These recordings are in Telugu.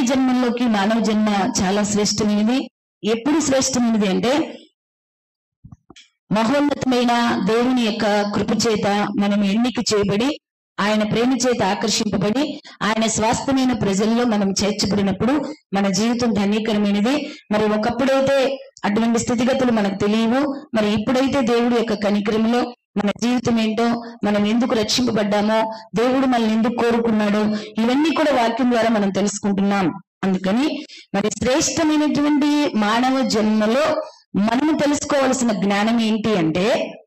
అన్ని జన్మల్లోకి మానవ జన్మ చాలా శ్రేష్టమైనది. ఎప్పుడు శ్రేష్టమైనది అంటే మహోన్నతమైన దేవుని యొక్క కృప చేత మనం ఎన్నిక చేయబడి ఆయన ప్రేమ చేత ఆకర్షింపబడి ఆయన స్వాస్థ్యమైన ప్రజల్లో మనం చేర్చబడినప్పుడు మన జీవితం ధన్యకరమైనది. మరి ఒకప్పుడైతే అటువంటి స్థితిగతులు మనకు తెలియవు. మరి ఇప్పుడైతే దేవుడి యొక్క కనికరంలో మన జీవితం ఏంటో, మనం ఎందుకు రక్షింపబడ్డామో, దేవుడు మనల్ని ఎందుకు కోరుకున్నాడో, ఇవన్నీ కూడా వాక్యం ద్వారా మనం తెలుసుకుంటున్నాం. అందుకని మరి శ్రేష్టమైనటువంటి మానవ జన్మలో మనము తెలుసుకోవాల్సిన జ్ఞానం ఏంటి అంటే,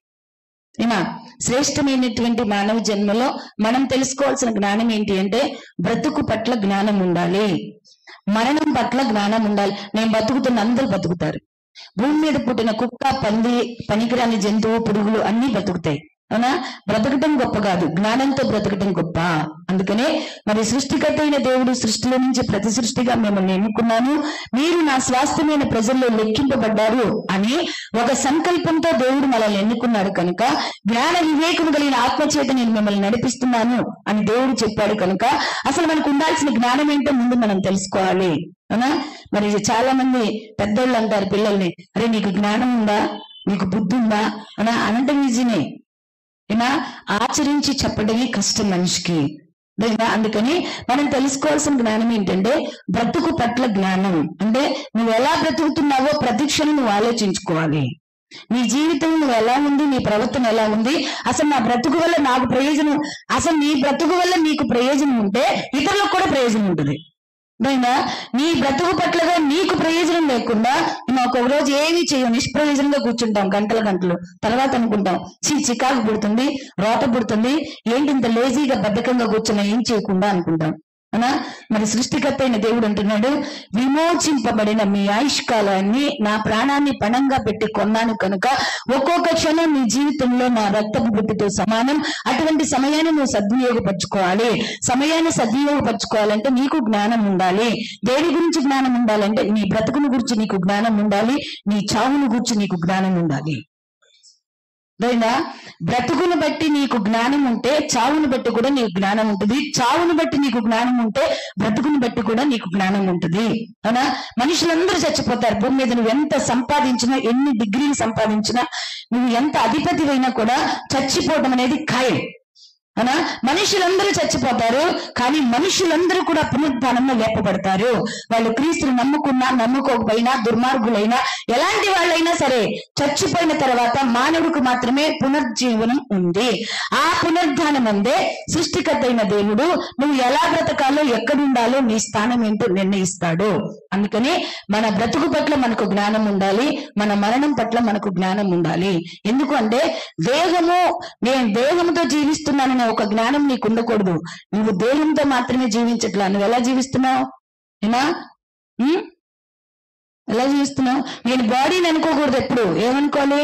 శ్రేష్టమైనటువంటి మానవ జన్మలో మనం తెలుసుకోవాల్సిన జ్ఞానం ఏంటి అంటే బ్రతుకు పట్ల జ్ఞానం ఉండాలి, మరణం పట్ల జ్ఞానం ఉండాలి. నేను బతుకుతున్న అందరూ బతుకుతారు. భూమి మీద పుట్టిన కుక్క, పంది, పనికిరాని జంతువు, పురుగులు అన్ని బతుకుతాయి. అవునా? బ్రతకటం గొప్ప కాదు, జ్ఞానంతో బ్రతకటం గొప్ప. అందుకనే మరి సృష్టికర్త అయిన దేవుడు సృష్టిలో నుంచి ప్రతి సృష్టిగా మిమ్మల్ని ఎన్నుకున్నాను, మీరు నా స్వాస్థ్యమైన ప్రజల్లో లెక్కింపబడ్డారు అని ఒక సంకల్పంతో దేవుడు మనల్ని ఎన్నుకున్నాడు కనుక, జ్ఞాన వివేకము కలిగిన ఆత్మచేత నేను మిమ్మల్ని నడిపిస్తున్నాను అని దేవుడు చెప్పాడు కనుక, అసలు మనకు ఉండాల్సిన జ్ఞానం ఏంటో ముందు మనం తెలుసుకోవాలి. అవునా? మరి చాలా మంది పెద్దోళ్ళు అంటారు పిల్లల్ని, అరే నీకు జ్ఞానం ఉందా, నీకు బుద్ధి ఉందా అని అనటం ఈజీనే, ఆచరించి చెప్పడమే కష్టం మనిషికి. అందుకని మనం తెలుసుకోవాల్సిన జ్ఞానం ఏంటంటే బ్రతుకు పట్ల జ్ఞానం. అంటే నువ్వు ఎలా బ్రతుకుతున్నావో ప్రతి క్షణం నువ్వు ఆలోచించుకోవాలి. నీ జీవితం నువ్వు ఎలా ఉంది, నీ ప్రవర్తన ఎలా ఉంది, అసలు నా బ్రతుకు వల్ల నాకు ప్రయోజనం, అసలు నీ బ్రతుకు వల్ల నీకు ప్రయోజనం ఉంటే ఇతరులకు కూడా ప్రయోజనం ఉంటుంది. నీ బ్రతుకు పట్లగా నీకు ప్రయోజనం లేకుండా ఒక రోజు ఏమీ చేయవు, నిష్ప్రయోజనంగా కూర్చుంటాం గంటల గంటలు. తర్వాత అనుకుంటాం చికాకు పుడుతుంది, రోత పుడుతుంది, ఏంటి ఇంత లేజీగా బద్ధకంగా కూర్చున్నా ఏం చేయకుండా అనుకుంటాం. అవునా? మరి సృష్టికర్త అయిన దేవుడు అంటున్నాడు, విమోచింపబడిన మీ ఆయుష్కాలాన్ని నా ప్రాణాన్ని పణంగా పెట్టి కొన్నాను కనుక ఒక్కొక్క క్షణం నీ జీవితంలో నా రక్తపు బుట్టితో సమానం. అటువంటి సమయాన్ని నువ్వు సద్వినియోగపరచుకోవాలి. సమయాన్ని సద్వినియోగపరచుకోవాలంటే నీకు జ్ఞానం ఉండాలి. దేని గురించి జ్ఞానం ఉండాలంటే నీ బ్రతుకుని గురించి నీకు జ్ఞానం ఉండాలి, నీ చావుని గురించి నీకు జ్ఞానం ఉండాలి. బ్రతుకును బట్టి నీకు జ్ఞానం ఉంటే చావును బట్టి కూడా నీకు జ్ఞానం ఉంటుంది. చావును బట్టి నీకు జ్ఞానం ఉంటే బ్రతుకును బట్టి కూడా నీకు జ్ఞానం ఉంటుంది. అవునా? మనుషులందరూ చచ్చిపోతారు. భూమి మీద నువ్వు ఎంత సంపాదించినా, ఎన్ని డిగ్రీలు సంపాదించినా, నువ్వు ఎంత అధిపతి అయినా కూడా చచ్చిపోవడం అనేది ఖాయం. అవునా? మనుషులందరూ చచ్చిపోతారు, కానీ మనుషులందరూ కూడా పునరుద్ధానంలో లేపబడతారు. వాళ్ళు క్రీస్తుని నమ్ముకున్నా నమ్ముకోకపోయినా, దుర్మార్గులైనా, ఎలాంటి వాళ్ళైనా సరే చచ్చిపోయిన తర్వాత మానవుడికి మాత్రమే పునర్జీవనం ఉంది. ఆ పునరుద్ధానం అందే సృష్టికర్త అయిన దేవుడు నువ్వు ఎలా బ్రతకాలో, ఎక్కడుండాలో, నీ స్థానం ఏంటో నిర్ణయిస్తాడు. అందుకని మన బ్రతుకు పట్ల మనకు జ్ఞానం ఉండాలి, మన మరణం పట్ల మనకు జ్ఞానం ఉండాలి. ఎందుకు అంటే నేను దేహంతో జీవిస్తున్నాననే ఒక జ్ఞానం నీకు ఉండకూడదు. నువ్వు దేహంతో మాత్రమే జీవించట్లా, నువ్వు ఎలా జీవిస్తున్నావు? ఎలా జీవిస్తున్నావు? నేను బాడీని అనుకోకూడదు. ఎప్పుడు ఏమనుకోవాలి?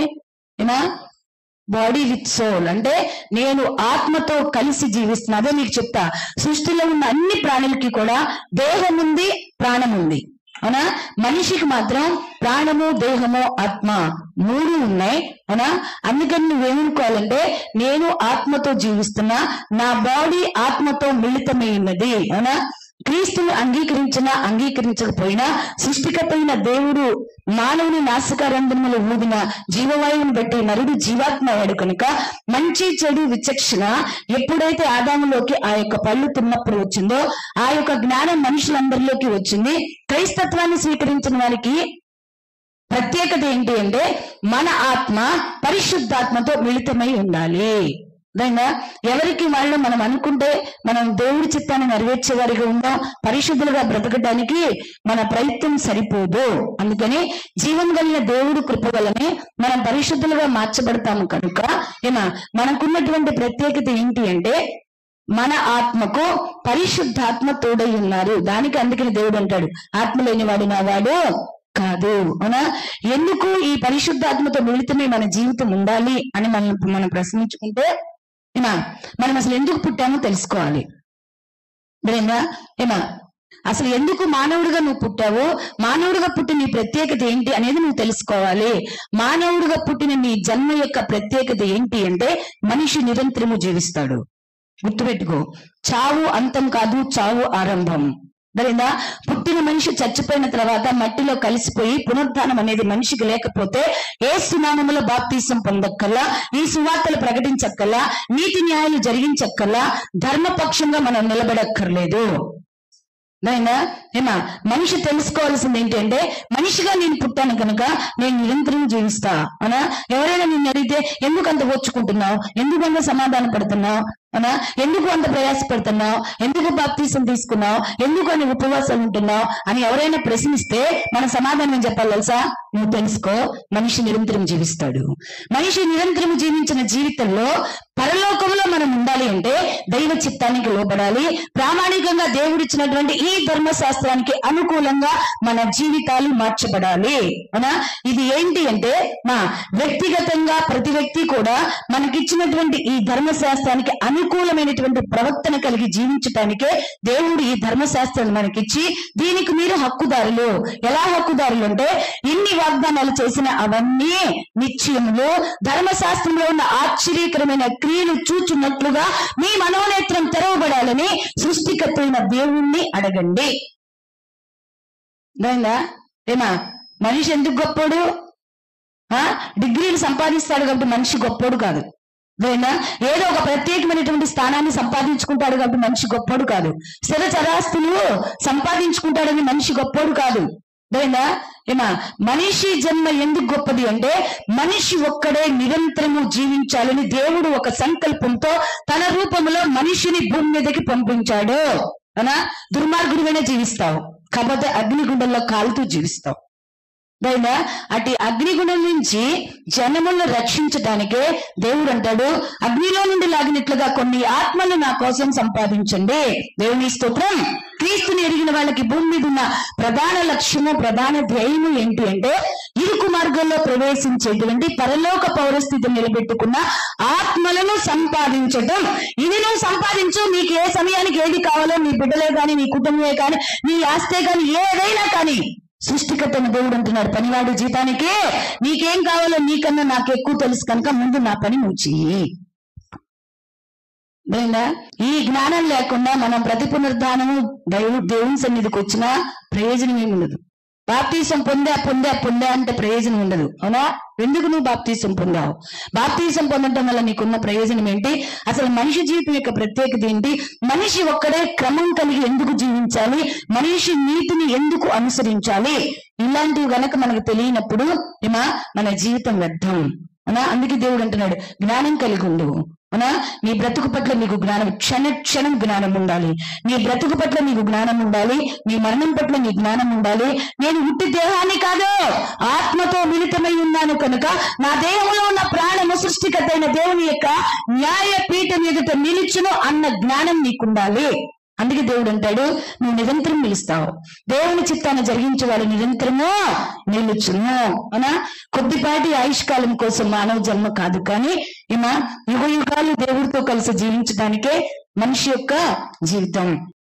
బాడీ విత్ సోల్, అంటే నేను ఆత్మతో కలిసి జీవిస్తున్నా. అదే నీకు చెప్తా, సృష్టిలో ఉన్న అన్ని ప్రాణులకి కూడా దేహం ఉంది, ప్రాణం ఉంది. అవునా? మనిషికి మాత్రం ప్రాణము, దేహము, ఆత్మ మూడు ఉన్నాయి. అవునా? అందుకని నువ్వేమనుకోవాలంటే నేను ఆత్మతో జీవిస్తున్నా, నా బాడీ ఆత్మతో మిళితమై ఉన్నది. అవునా? క్రీస్తుని అంగీకరించినా అంగీకరించకపోయినా సృష్టికర్త అయిన దేవుడు మానవుని నాసికారంధ్రములో ఊదిన జీవవాయువుని బట్టి నరుడు జీవాత్మ అయ్యాడు కనుక మంచి చెడు విచక్షణ ఎప్పుడైతే ఆదాములోకి ఆ యొక్క పళ్ళు తిన్నప్పుడు వచ్చిందో ఆ యొక్క జ్ఞానం మనుషులందరిలోకి వచ్చింది. క్రైస్తత్వాన్ని స్వీకరించిన వారికి ప్రత్యేకత ఏంటి అంటే మన ఆత్మ పరిశుద్ధాత్మతో మిళితమై ఉండాలి. ఎవరికి వాళ్ళు మనం అనుకుంటే మనం దేవుడి చిత్తాన్ని నెరవేర్చే వారిగా ఉందాం, పరిశుద్ధులుగా బ్రతకడానికి మన ప్రయత్నం సరిపోదు. అందుకని జీవం కలిగిన దేవుడు కృప వల్లనే మనం పరిశుద్ధులుగా మార్చబడతాము. కనుక మనకున్నటువంటి ప్రత్యేకత ఏంటి అంటే మన ఆత్మకు పరిశుద్ధాత్మ తోడై ఉన్నారు. దానికి అందుకని దేవుడు అంటాడు, ఆత్మ లేని వాడు నా వాడు కాదు. అవునా? ఎందుకు ఈ పరిశుద్ధాత్మతో మిళితమే మన జీవితం ఉండాలి అని మనం ప్రశ్నించుకుంటే మనం అసలు ఎందుకు పుట్టామో తెలుసుకోవాలి. అసలు ఎందుకు మానవుడిగా నువ్వు పుట్టావో, మానవుడిగా పుట్టిన నీ ప్రత్యేకత ఏంటి అనేది నువ్వు తెలుసుకోవాలి. మానవుడిగా పుట్టిన నీ జన్మ యొక్క ప్రత్యేకత ఏంటి అంటే మనిషి నిరంతరము జీవిస్తాడు. గుర్తుపెట్టుకో, చావు అంతం కాదు, చావు ఆరంభం. పుట్టిన పుట్టిన మనిషి చచ్చిపోయిన తర్వాత మట్టిలో కలిసిపోయి పునరుద్ధానం అనేది మనిషికి లేకపోతే యేసు నామములో బాప్తీసం పొందక్కల్లా, ఈ సువార్తలు ప్రకటించక్కల్లా, నీతి న్యాయాలు జరిగించక్కల్లా, ధర్మపక్షంగా మనం నిలబడక్కర్లేదు. నాయనా ఏమా మనిషి తెలుసుకోవాల్సింది ఏంటంటే, మనిషిగా నేను పుట్టాను కనుక నేను నిరంతరం జీవిస్తా అనా. ఎవరైనా నిన్ను అడిగితే ఎందుకు అంత ఓర్చుకుంటున్నావు, ఎందుకు అంత సమాధాన పడుతున్నావు అనా, ఎందుకు అంత ప్రయాసపడుతున్నావు, ఎందుకు బాప్తీసం తీసుకున్నావు, ఎందుకు అని ఉపవాసాలు ఉంటున్నావు అని ఎవరైనా ప్రశ్నిస్తే మన సమాధానం ఏం చెప్పాలి తెలుసా? నువ్వు తెలుసుకో, మనిషి నిరంతరం జీవిస్తాడు. మనిషి నిరంతరం జీవించిన జీవితంలో పరలోకంలో మనం ఉండాలి అంటే దైవ చిత్తానికి లోబడాలి. ప్రామాణికంగా దేవుడిచ్చినటువంటి ఈ ధర్మశాస్త్రానికి అనుకూలంగా మన జీవితాలు మార్చబడాలి అనా. ఇది ఏంటి అంటే, మా వ్యక్తిగతంగా ప్రతి వ్యక్తి కూడా మనకిచ్చినటువంటి ఈ ధర్మశాస్త్రానికి అనుకూలమైనటువంటి ప్రవర్తన కలిగి జీవించటానికే దేవుడు ఈ ధర్మశాస్త్రాన్ని మనకిచ్చి, దీనికి మీరు హక్కుదారులు. ఎలా హక్కుదారులు అంటే, ఇన్ని వాగ్దానాలు చేసిన అవన్నీ నిశ్చయములు, ధర్మశాస్త్రంలో ఉన్న ఆశ్చర్యకరమైన క్రియలు చూచున్నట్లుగా మీ మనోనేత్రం తెరవబడాలని సృష్టికర్త అయిన దేవుణ్ణి అడగండి. ఏమా మనిషి ఎందుకు గొప్పోడు? డిగ్రీలు సంపాదిస్తాడు కాబట్టి మనిషి గొప్పోడు కాదు. ఏదో ఒక ప్రత్యేకమైనటువంటి స్థానాన్ని సంపాదించుకుంటాడు కాబట్టి మనిషి గొప్పోడు కాదు. స్థిర చరాస్తులు సంపాదించుకుంటాడని మనిషి గొప్పోడు కాదు. ఏమా మనిషి జన్మ ఎందుకు గొప్పది అంటే, మనిషి ఒక్కడే నిరంతరము జీవించాలని దేవుడు ఒక సంకల్పంతో తన రూపంలో మనిషిని భూమి మీదకి పంపించాడు అనా. దుర్మార్గుడిగానే జీవిస్తావు, కాకపోతే అగ్నిగుండంలో కాలుతూ జీవిస్తావు. అటు అగ్నిగుండం నుంచి జనములను రక్షించడానికే దేవుడు అంటాడు, అగ్నిలో నుండి లాగినట్లుగా కొన్ని ఆత్మలు నా కోసం సంపాదించండి. దేవుని స్తోత్రం. క్రీస్తుని ఎరిగిన వాళ్ళకి భూమి మీద ఉన్న ప్రధాన లక్ష్యము, ప్రధాన ధ్యేయము ఏంటి అంటే, ఇరుకు మార్గంలో ప్రవేశించేటువంటి పరలోక పౌరస్థితిని నిలబెట్టుకున్న ఆత్మలను సంపాదించటం. ఇది నువ్వు సంపాదించు, నీకు ఏ సమయానికి ఏది కావాలో, నీ బిడ్డలే కానీ, నీ కుటుంబమే కానీ, నీ ఆస్తే కానీ, ఏదైనా కానీ, సృష్టికర్తను దేవుడు అంటున్నాడు, పనివాడు జీతానికి నీకేం కావాలో నీకన్నా నాకు ఎక్కువ తెలుసు కనుక ముందు నా పని నువ్వు చెయ్యి. ఈ జ్ఞానం లేకుండా మనం ప్రతి పునరుద్ధానము దేవుని సన్నిధికి వచ్చినా ప్రయోజనం ఏమి ఉండదు. బాప్తీసం పొందే అంటే ప్రయోజనం ఉండదు అవునా. ఎందుకు నువ్వు బాప్తీసం పొందావు? బాప్తీసం పొందడం వల్ల నీకున్న ప్రయోజనం ఏంటి? అసలు మనిషి జీవితం యొక్క ప్రత్యేకత ఏంటి? మనిషి ఒక్కడే క్రమం కలిగి ఎందుకు జీవించాలి? మనిషి నీతిని ఎందుకు అనుసరించాలి? ఇలాంటివి గనక మనకు తెలియనప్పుడు మన జీవితం వ్యర్థం అవునా. అందుకే దేవుడు అంటున్నాడు, జ్ఞానం కలిగి ఉండు అవునా. నీ బ్రతుకు పట్ల నీకు జ్ఞానం, క్షణం జ్ఞానం ఉండాలి. నీ బ్రతుకు పట్ల నీకు జ్ఞానం ఉండాలి. నీ మరణం పట్ల నీ జ్ఞానం ఉండాలి. నేను ఉట్టి దేహాన్ని కాదు, ఆత్మతో మిళితమై ఉన్నాను కనుక నా దేహంలో ఉన్న ప్రాణము సృష్టికర్త అయిన దేవుని యొక్క న్యాయ పీఠం ఎదుట నిలుచును అన్న జ్ఞానం నీకుండాలి. అందుకే దేవుడు అంటాడు, నువ్వు నిరంతరం నిలుస్తావు. దేవుని చిత్తాన్ని జరిగించే వాళ్ళు నిరంతరము నిలుచును అనా. కొద్దిపాటి ఆయుష్కాలం కోసం మానవ జన్మ కాదు, కానీ యుగ యుగాలు దేవుడితో కలిసి జీవించడానికే మనిషి యొక్క జీవితం.